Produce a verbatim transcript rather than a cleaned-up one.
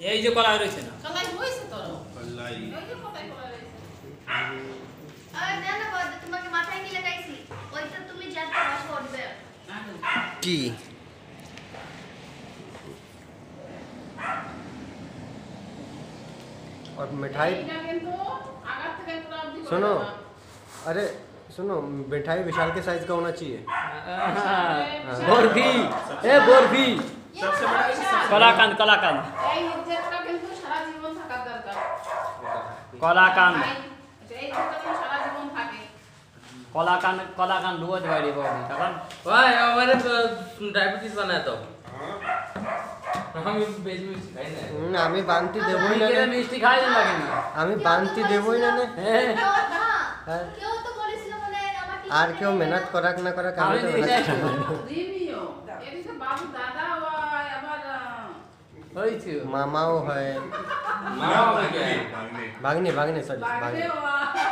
এই যে কলাই রয়েছে না কলাই হইছে তো কলাই ওই যে কলাই কলাই রয়েছে আর জানো বাদ তোমাকে মাথায় কি লাগাইছি ওইটা তুমি জানতে বসে উঠবে কি और मिठाई এটা কিন্তু আগার থেকে পুরো অবধি করে सुनो দেবা। अरे सुनो मिठाई विशाल के साइज का होना चाहिए বরফি এ বরফি सबसे बड़ा सबसे কলাকান কলাকান এই ইজ্জতটা কিন্তু সারা জীবন থাকার দরকার কলাকান ভাই, এই ইজ্জতটা কিন্তু সারা জীবন থাকে কলাকান কলাকান রোজ বাইরে বৌদি তখন ভাই আমারে ডায়াবেটিস বানায় তো আমি বেশি বেশি খাই না हम्म, আমি বানতি দেবই না কেন মিষ্টি খাই না কেন আমি বানতি দেবই না না হ্যাঁ কেউ না হ্যাঁ। কেউ তো বলেছিল মনে হয় আমার আর কেউ মেহনত করাক না করাক আমি তো আমি মেহনত নিজে- করবো। দিমিও এদিকে বাবু দাদা হয় আবার হয়েছে মামাও হয় মামা হয়ে গেছে भागने ভাগ্নে ভাগ্নে সরি লাগবে ভাগ্নে হয়